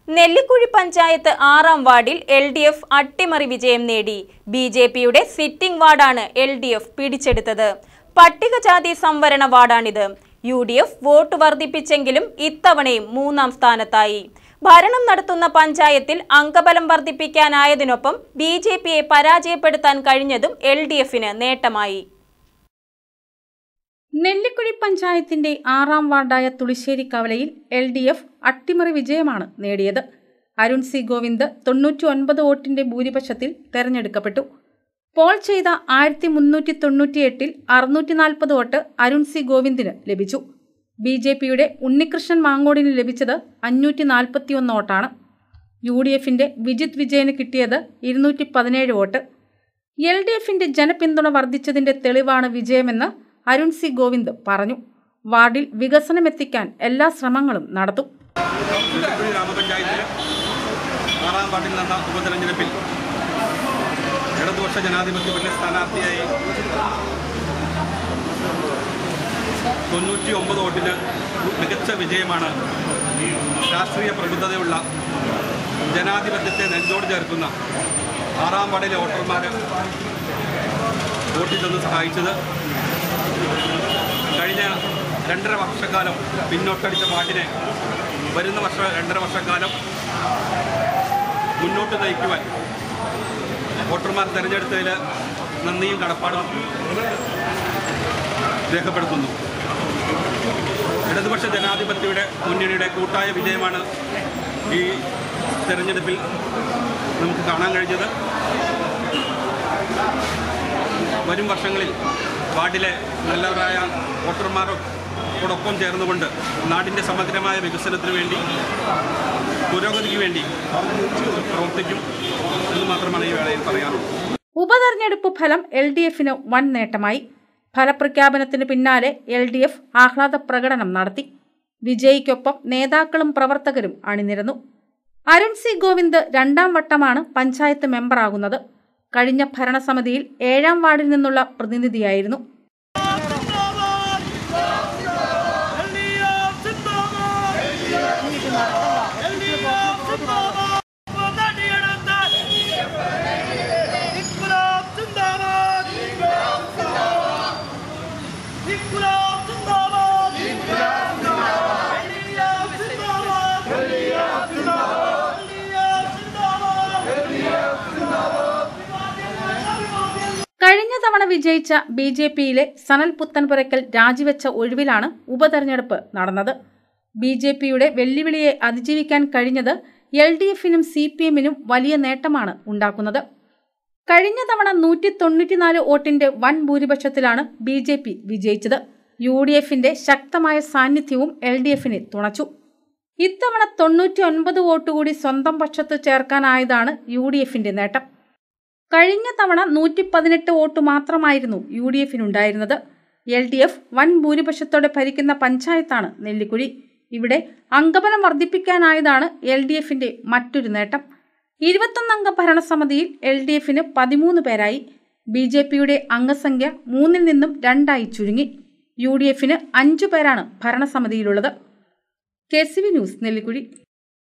നെല്ലിക്കുഴി പഞ്ചായത്ത് 6ാം വാർഡിൽ LDF അട്ടിമറി വിജയം നേടി. BJPയുടെ സിറ്റിംഗ് വാർഡാണ് LDF പിടിച്ചെടുത്തത്. പട്ടികജാതി സംവരണ വാർഡാണിത്. UDF വോട്ട് വർദ്ധിപ്പിച്ചെങ്കിലും ഇത്തവണയും 3ാം സ്ഥാനത്തായി. ഭരണം നടത്തുന്ന പഞ്ചായത്തിൽ അംഗബലം വർദ്ധിപ്പിക്കാനായതിനൊപ്പം BJPയെ പരാജയപ്പെടുത്താൻ കഴിഞ്ഞതും LDFന് നേട്ടമായി. നെല്ലിക്കുഴി പഞ്ചായത്തിന്റെ 6ാം വാർഡായ തുളിശ്ശേരി കവലയിൽ LDF അട്ടിമറി വിജയമാണ് നേടിയത്. അരുൺ സി ഗോവിന്ദ് 99 വോട്ടിന്റെ ഭൂരിപക്ഷത്തിൽ തെരഞ്ഞെടുക്കപ്പെട്ടു. പോൾ ചെയ്ത 1398-ൽ 640 വോട്ട് അരുൺ സി ഗോവിന്ദിന് ലഭിച്ചു. BJPയുടെ ഉണ്ണികൃഷ്ണൻ മാങ്ങോടിന് ലഭിച്ചത് 541 വോട്ടാണ്. UDFന്റെ വിജിത് വിജയന് കിട്ടിയത് 217 വോട്ട്. LDFന്റെ ജനപിന്തുണ വർദ്ധിച്ചതിന്റെ തെളിവാണ് വിജയമെന്ന് അരുൺ സി ഗോവിന്ദ് പറഞ്ഞു. വാർഡിൽ വികസനമെത്തിക്കാൻ എല്ലാ ശ്രമങ്ങളും നടത്തും. ഗ്രാമപഞ്ചായത്തിലെ 6ാം വാർഡിൽ നടന്ന ഉപതെരഞ്ഞെടുപ്പിൽ ഇടതുപക്ഷ ജനാധിപത്യത്തിന്റെ സ്ഥാനാർത്ഥിയായി 99 വോട്ടിന് മികച്ച വിജയമാണ് രാഷ്ട്രീയ പ്രബുദ്ധതയുള്ള ജനാധിപത്യത്തെ നെഞ്ചോട് ചേർക്കുന്ന 6ാം വാർഡിലെ വോട്ടർമാർ വോട്ടിൽ നിന്ന് സഹായിച്ചത്. കഴിഞ്ഞ 2.5 വർഷക്കാലം പിന്നോട്ടടിച്ച വാർഡിനെ വരുന്ന 2.5 വർഷക്കാലം മുന്നോട്ട് നയിക്കുവാൻ വോട്ടർമാർ തിരഞ്ഞെടുത്തതിൽ നന്ദിയും കടപ്പാടും രേഖപ്പെടുത്തുന്നു. ഇടതുപക്ഷ ജനാധിപത്യയുടെ മുന്നണിയുടെ കൂട്ടായ വിജയമാണ് ഈ തെരഞ്ഞെടുപ്പിൽ നമുക്ക് കാണാൻ കഴിഞ്ഞത്. വരും വർഷങ്ങളിൽ വാർഡിലെ നല്ലവരായ വോട്ടർമാരോടൊപ്പം ചേർന്നുകൊണ്ട് നാടിൻ്റെ സമഗ്രമായ വികസനത്തിന് വേണ്ടി, പുരോഗതിക്ക് വേണ്ടി പ്രവർത്തിക്കും എന്ന് മാത്രമാണ് ഈ വേളയിൽ പറയാറുള്ളത്. ഉപതെരഞ്ഞെടുപ്പ് ഫലം LDFന് വൻ നേട്ടമായി. ഫലപ്രഖ്യാപനത്തിന് പിന്നാലെ LDF ആഹ്ലാദ പ്രകടനം നടത്തി. വിജയിക്കൊപ്പം നേതാക്കളും പ്രവർത്തകരും അണിനിരന്നു. അരുൺ സി ഗോവിന്ദ് 2ാം വട്ടമാണ് പഞ്ചായത്ത് മെമ്പറാകുന്നത്. കഴിഞ്ഞ ഭരണസമിതിയിൽ 7ാം വാർഡിൽ നിന്നുള്ള പ്രതിനിധിയായിരുന്നു. കഴിഞ്ഞ തവണ വിജയിച്ച BJPയിലെ സനൽ പുത്തൻപുരയ്ക്കൽ രാജിവെച്ച ഒഴിവിലാണ് ഉപതെരഞ്ഞെടുപ്പ് നടന്നത്. BJPയുടെ വെല്ലുവിളിയെ അതിജീവിക്കാൻ കഴിഞ്ഞത് LDFനും CPMനും വലിയ നേട്ടമാണ് ഉണ്ടാക്കുന്നത്. കഴിഞ്ഞ തവണ 194 വോട്ടിന്റെ വൻ ഭൂരിപക്ഷത്തിലാണ് BJP വിജയിച്ചത്. UDFന്റെ ശക്തമായ സാന്നിധ്യവും LDFനെ തുണച്ചു. ഇത്തവണ 99 വോട്ട് കൂടി സ്വന്തം പക്ഷത്ത് ചേർക്കാനായതാണ് UDFന്റെ നേട്ടം. കഴിഞ്ഞ തവണ 118 വോട്ട് മാത്രമായിരുന്നു UDFനുണ്ടായിരുന്നത്. LDF വൻ ഭൂരിപക്ഷത്തോടെ ഭരിക്കുന്ന പഞ്ചായത്താണ് നെല്ലിക്കുഴി. ഇവിടെ അംഗബലം വർദ്ധിപ്പിക്കാനായതാണ് LDFന്റെ മറ്റൊരു നേട്ടം. 21 അംഗ ഭരണസമിതിയിൽ LDFന് 13 പേരായി. BJPയുടെ അംഗസംഖ്യ 3ൽ നിന്നും 2ആയി ചുരുങ്ങി. UDFന് 5 പേരാണ് ഭരണസമിതിയിലുള്ളത്. KCV news, Nellikuzhi.